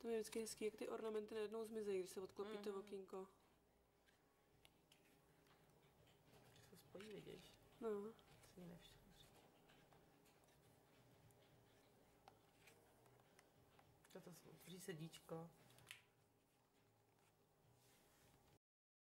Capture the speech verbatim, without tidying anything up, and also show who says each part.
Speaker 1: To je vždycky hezký, jak ty ornamenty najednou zmizejí, když se odklopí to
Speaker 2: Mhm.
Speaker 1: okýnko.
Speaker 2: Se spojí, vidíš?
Speaker 1: No.
Speaker 2: Si nevšiml. Toto je sedíčko.